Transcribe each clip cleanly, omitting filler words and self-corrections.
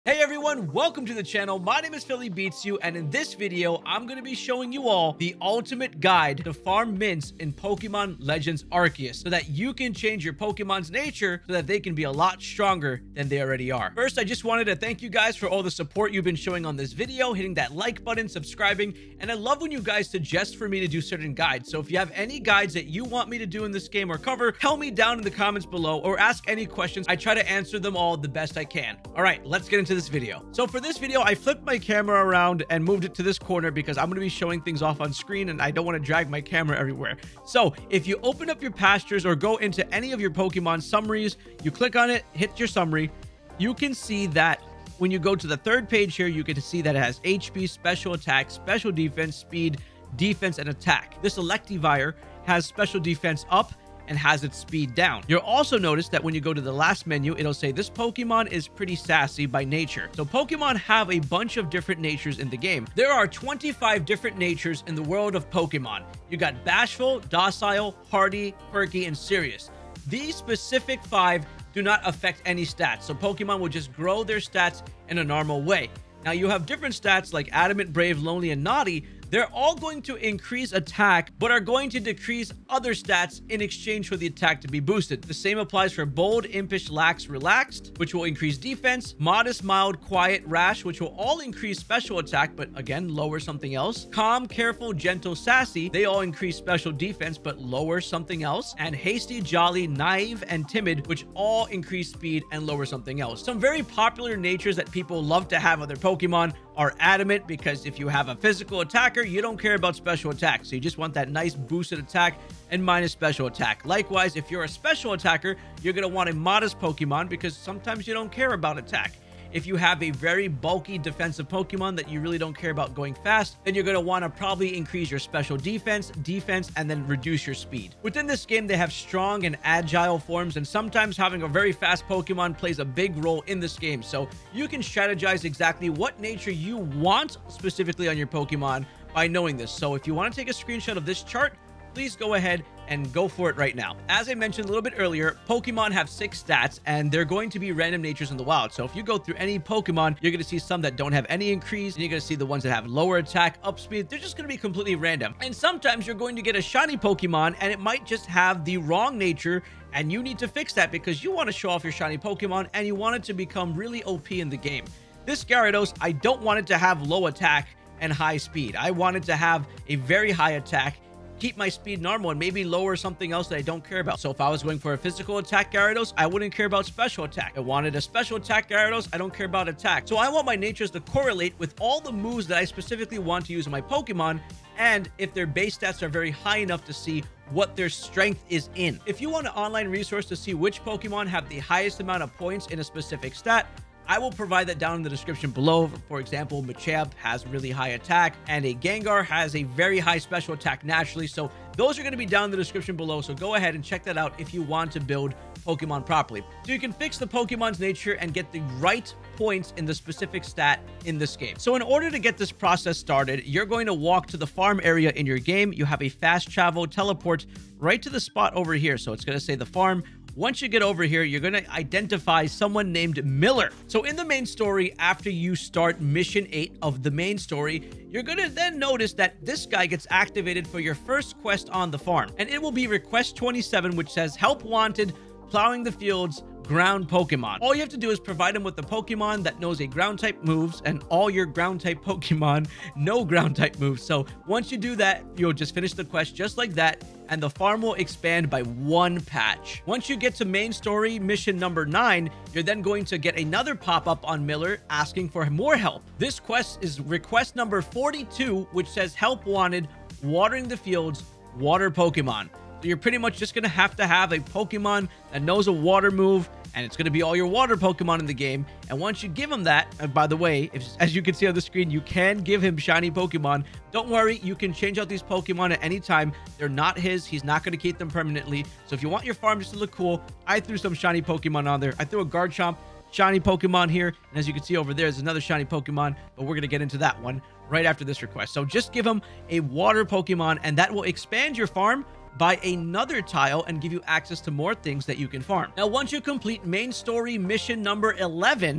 Hey everyone, welcome to the channel. My name is Philly Beats You, and in this video, I'm going to be showing you all the ultimate guide to farm mints in Pokemon Legends Arceus so that you can change your Pokemon's nature so that they can be a lot stronger than they already are. First, I just wanted to thank you guys for all the support you've been showing on this video, hitting that like button, subscribing, and I love when you guys suggest for me to do certain guides. So if you have any guides that you want me to do in this game or cover, tell me down in the comments below or ask any questions. I try to answer them all the best I can. All right, let's get into this video. So for this video, I flipped my camera around and moved it to this corner because I'm going to be showing things off on screen and I don't want to drag my camera everywhere. So if you open up your pastures or go into any of your Pokemon summaries, you click on it, hit your summary, you can see that when you go to the third page here, you get to see that it has HP, special attack, special defense, speed, defense, and attack. This Electivire has special defense up and has its speed down. You'll also notice that when you go to the last menu, it'll say this Pokemon is pretty sassy by nature. So Pokemon have a bunch of different natures in the game. There are 25 different natures in the world of Pokemon. You got bashful, docile, hardy, quirky, and serious. These specific 5 do not affect any stats, so Pokemon will just grow their stats in a normal way. Now you have different stats like adamant, brave, lonely, and naughty. They're all going to increase attack, but are going to decrease other stats in exchange for the attack to be boosted. The same applies for bold, impish, lax, relaxed, which will increase defense, modest, mild, quiet, rash, which will all increase special attack, but again, lower something else. Calm, careful, gentle, sassy, they all increase special defense, but lower something else. And hasty, jolly, naive, and timid, which all increase speed and lower something else. Some very popular natures that people love to have on their Pokemon are adamant, because if you have a physical attacker, you don't care about special attack, so you just want that nice boosted attack and minus special attack. Likewise, if you're a special attacker, you're going to want a modest Pokemon because sometimes you don't care about attack. If you have a very bulky defensive Pokemon that you really don't care about going fast, then you're going to want to probably increase your special defense, and then reduce your speed. Within this game, they have strong and agile forms, and sometimes having a very fast Pokemon plays a big role in this game. So you can strategize exactly what nature you want specifically on your Pokemon by knowing this. So if you want to take a screenshot of this chart, please go ahead and go for it right now. As I mentioned a little bit earlier, Pokemon have 6 stats and they're going to be random natures in the wild. So if you go through any Pokemon, you're going to see some that don't have any increase, and you're going to see the ones that have lower attack, up speed. They're just going to be completely random. And sometimes you're going to get a shiny Pokemon and it might just have the wrong nature, and you need to fix that because you want to show off your shiny Pokemon and you want it to become really OP in the game. This Gyarados, I don't want it to have low attack and high speed. I want it to have a very high attack, keep my speed normal, and maybe lower something else that I don't care about. So if I was going for a physical attack Gyarados, I wouldn't care about special attack. I wanted a special attack Gyarados, I don't care about attack. So I want my natures to correlate with all the moves that I specifically want to use in my Pokemon, and if their base stats are very high enough to see what their strength is in. If you want an online resource to see which Pokemon have the highest amount of points in a specific stat, I will provide that down in the description below. For example, Machamp has really high attack and a Gengar has a very high special attack naturally. So those are going to be down in the description below. So go ahead and check that out if you want to build Pokemon properly. So you can fix the Pokemon's nature and get the right points in the specific stat in this game. So in order to get this process started, you're going to walk to the farm area in your game. You have a fast travel teleport right to the spot over here. So it's going to say the farm. Once you get over here, you're going to identify someone named Miller. So in the main story, after you start mission 8 of the main story, you're going to then notice that this guy gets activated for your first quest on the farm. And it will be request 27, which says help wanted, plowing the fields, ground Pokemon. All you have to do is provide him with the Pokemon that knows a ground type moves, and all your ground type Pokemon know ground type moves. So once you do that, you'll just finish the quest just like that, and the farm will expand by 1 patch. Once you get to main story mission number 9, you're then going to get another pop-up on Miller asking for more help. This quest is request number 42, which says help wanted, watering the fields, water Pokemon. So you're pretty much just going to have a Pokemon that knows a water move, and it's going to be all your water Pokemon in the game. And once you give him that, and by the way, as you can see on the screen, you can give him shiny Pokemon. Don't worry, you can change out these Pokemon at any time. They're not his. He's not going to keep them permanently. So if you want your farm just to look cool, I threw some shiny Pokemon on there. I threw a Garchomp shiny Pokemon here, and as you can see over there's another shiny Pokemon, but we're going to get into that one right after this request. So just give him a water Pokemon, and that will expand your farm by another tile and give you access to more things that you can farm. Now, once you complete main story mission number 11,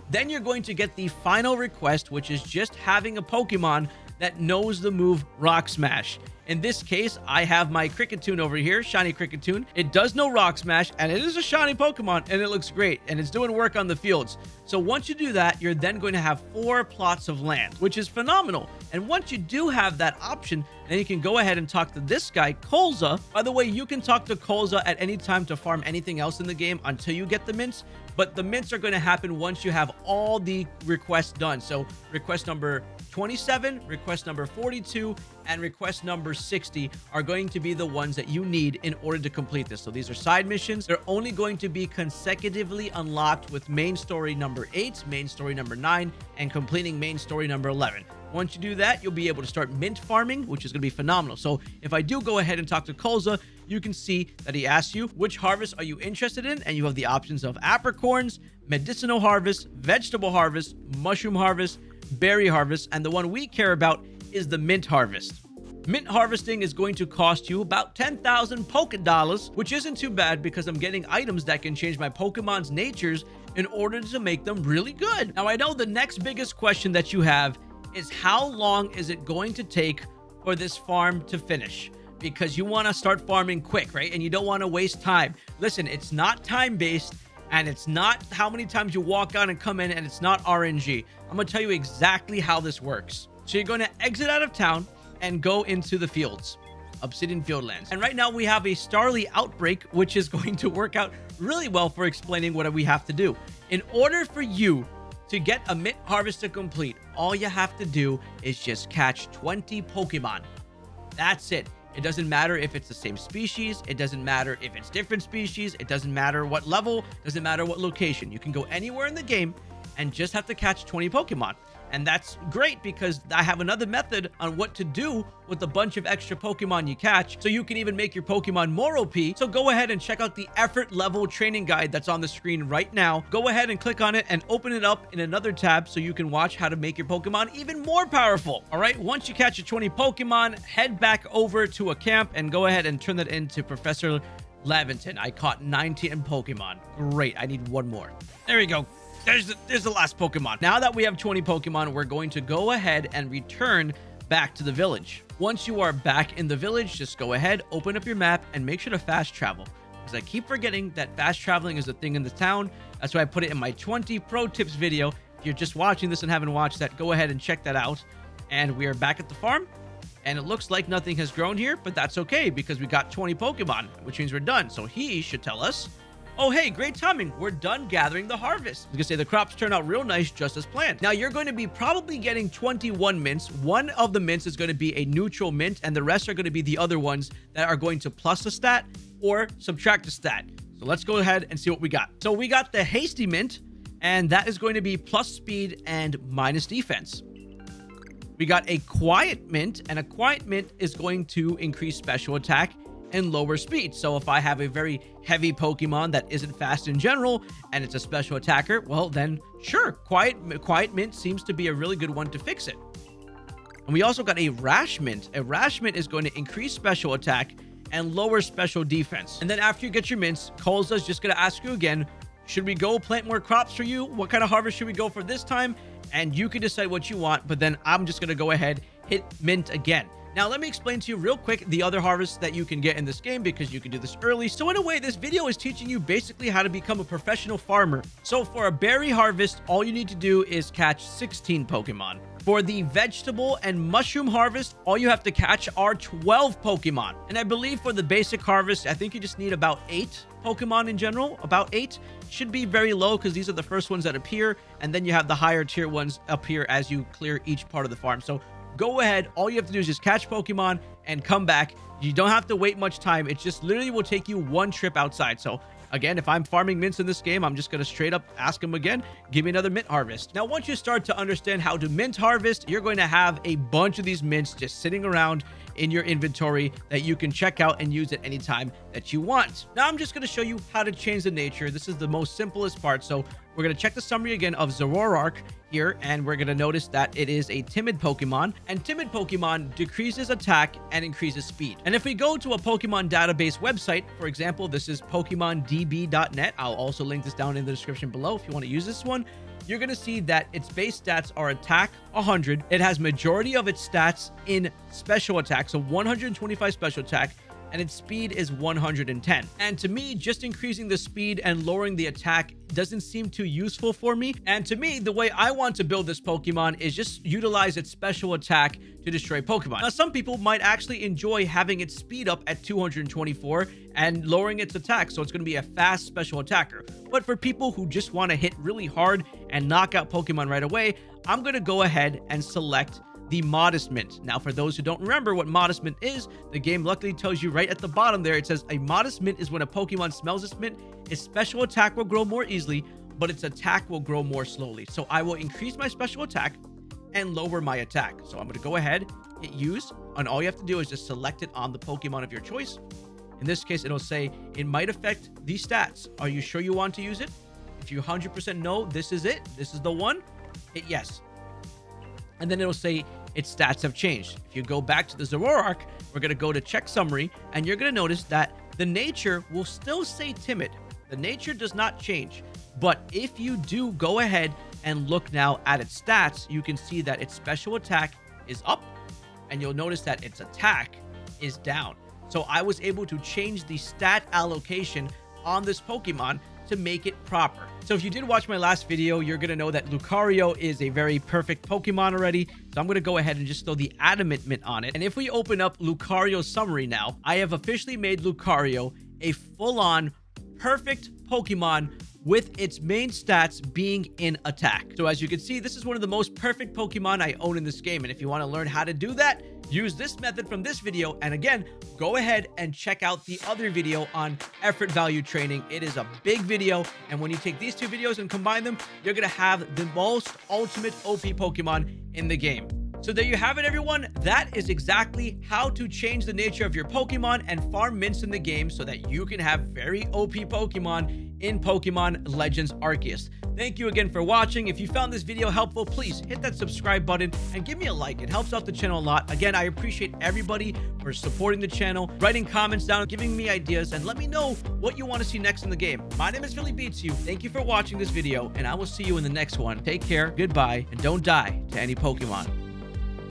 Then you're going to get the final request, which is just having a Pokemon that knows the move Rock Smash. In this case, I have my Cricketune over here, shiny Cricketune. It does know Rock Smash, and it is a shiny Pokemon, and it looks great, and it's doing work on the fields. So once you do that, you're then going to have 4 plots of land, which is phenomenal. And once you do have that option, then you can go ahead and talk to this guy, Colza. By the way, you can talk to Colza at any time to farm anything else in the game until you get the mints, but the mints are going to happen once you have all the requests done. So request number 27, request number 42, and request number 60 are going to be the ones that you need in order to complete this. So these are side missions. They're only going to be consecutively unlocked with main story number 8, main story number 9, and completing main story number 11. Once you do that, you'll be able to start mint farming, which is going to be phenomenal. So if I do go ahead and talk to Colza, you can see that he asks you, which harvest are you interested in? And you have the options of apricorns, medicinal harvest, vegetable harvest, mushroom harvest, berry harvest, and the one we care about is the mint harvest. Mint harvesting is going to cost you about 10,000 Poké-Dollars, which isn't too bad because I'm getting items that can change my Pokemon's natures in order to make them really good. Now, I know the next biggest question that you have is how long is it going to take for this farm to finish? Because you want to start farming quick, right? And you don't want to waste time. Listen, it's not time-based, and it's not how many times you walk on and come in, and it's not RNG. I'm going to tell you exactly how this works. So you're going to exit out of town and go into the fields, Obsidian Fieldlands. And right now we have a Starly outbreak, which is going to work out really well for explaining what we have to do. In order for you to get a mint harvest to complete, all you have to do is just catch 20 Pokemon. That's it. It doesn't matter if it's the same species. It doesn't matter if it's different species. It doesn't matter what level. It doesn't matter what location. You can go anywhere in the game and just have to catch 20 Pokemon. And that's great because I have another method on what to do with a bunch of extra Pokemon you catch, so you can even make your Pokemon more OP. So go ahead and check out the effort level training guide that's on the screen right now. Go ahead and click on it and open it up in another tab so you can watch how to make your Pokemon even more powerful. All right, once you catch your 20 Pokemon, head back over to a camp and go ahead and turn that into Professor Laventon. I caught 19 Pokemon. Great, I need one more. There we go. There's the last Pokemon. Now that we have 20 Pokemon, we're going to go ahead and return back to the village. Once you are back in the village, just go ahead, open up your map, and make sure to fast travel. Because I keep forgetting that fast traveling is a thing in the town. That's why I put it in my 20 pro tips video. If you're just watching this and haven't watched that, go ahead and check that out. And we are back at the farm. And it looks like nothing has grown here, but that's okay because we got 20 Pokemon, which means we're done. So he should tell us, oh, hey, great timing. We're done gathering the harvest. I was gonna say the crops turn out real nice, just as planned. Now, you're going to be probably getting 21 mints. One of the mints is going to be a neutral mint, and the rest are going to be the other ones that are going to plus a stat or subtract a stat. So let's go ahead and see what we got. So we got the hasty mint, and that is going to be plus speed and minus defense. We got a quiet mint, and a quiet mint is going to increase special attack and lower speed. So if I have a very heavy Pokemon that isn't fast in general and it's a special attacker, well then sure, quiet mint seems to be a really good one to fix it. And we also got a rash mint. A rash mint is going to increase special attack and lower special defense. And then after you get your mints, Colza's just going to ask you again, should we go plant more crops for you? What kind of harvest should we go for this time? And you can decide what you want, but then I'm just going to go ahead, hit mint again. Now, let me explain to you real quick the other harvests that you can get in this game because you can do this early. So in a way, this video is teaching you basically how to become a professional farmer. So for a berry harvest, all you need to do is catch 16 Pokemon. For the vegetable and mushroom harvest, all you have to catch are 12 Pokemon. And I believe for the basic harvest, I think you just need about 8 Pokemon in general. About 8 should be very low because these are the first ones that appear. And then you have the higher tier ones appear as you clear each part of the farm. So go ahead. All you have to do is just catch Pokemon and come back. You don't have to wait much time. It just literally will take you one trip outside. So again, if I'm farming mints in this game, I'm just going to straight up ask him again, give me another mint harvest. Now, once you start to understand how to mint harvest, you're going to have a bunch of these mints just sitting around in your inventory that you can check out and use at any time that you want. Now, I'm just going to show you how to change the nature. This is the most simplest part. So we're going to check the summary again of Zoroark here, and we're going to notice that it is a timid Pokemon, and timid Pokemon decreases attack and increases speed. And if we go to a Pokemon database website, for example, this is PokemonDB.net. I'll also link this down in the description below if you want to use this one. you're going to see that its base stats are attack 100. It has majority of its stats in special attack, so 125 special attack, and its speed is 110. And to me, just increasing the speed and lowering the attack doesn't seem too useful for me. And to me, the way I want to build this Pokemon is just utilize its special attack to destroy Pokemon. Now, some people might actually enjoy having its speed up at 224 and lowering its attack, so it's going to be a fast special attacker. But for people who just want to hit really hard and knock out Pokemon right away, I'm going to go ahead and select the Modest Mint. Now, for those who don't remember what Modest Mint is, the game luckily tells you right at the bottom there. It says a Modest Mint is when a Pokemon smells this mint, its special attack will grow more easily, but its attack will grow more slowly. So I will increase my special attack and lower my attack. So I'm going to go ahead, hit use, and all you have to do is just select it on the Pokemon of your choice. In this case, it'll say it might affect these stats. Are you sure you want to use it? If you 100% know this is it, this is the one, hit yes. And then it'll say its stats have changed. If you go back to the Zoroark, we're going to go to check summary, and you're going to notice that the nature will still say timid. The nature does not change. But if you do go ahead and look now at its stats, you can see that its special attack is up, and you'll notice that its attack is down. So I was able to change the stat allocation on this Pokemon to make it proper. So if you did watch my last video, you're going to know that Lucario is a very perfect Pokemon already. So I'm going to go ahead and just throw the Adamant Mint on it. And if we open up Lucario's summary now, I have officially made Lucario a full-on perfect Pokemon with its main stats being in attack. So as you can see, this is one of the most perfect Pokemon I own in this game. And if you want to learn how to do that, use this method from this video. And again, go ahead and check out the other video on effort value training. It is a big video. And when you take these two videos and combine them, you're going to have the most ultimate OP Pokemon in the game. So there you have it, everyone. That is exactly how to change the nature of your Pokemon and farm mints in the game so that you can have very OP Pokemon in Pokemon Legends Arceus. Thank you again for watching. If you found this video helpful, please hit that subscribe button and give me a like. It helps out the channel a lot. Again, I appreciate everybody for supporting the channel, writing comments down, giving me ideas, and let me know what you want to see next in the game. My name is Philly Beats You. Thank you for watching this video, and I will see you in the next one. Take care, goodbye, and don't die to any Pokemon.